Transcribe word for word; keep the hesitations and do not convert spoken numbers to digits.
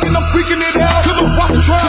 and I'm freaking it out. Cause I'm watching trying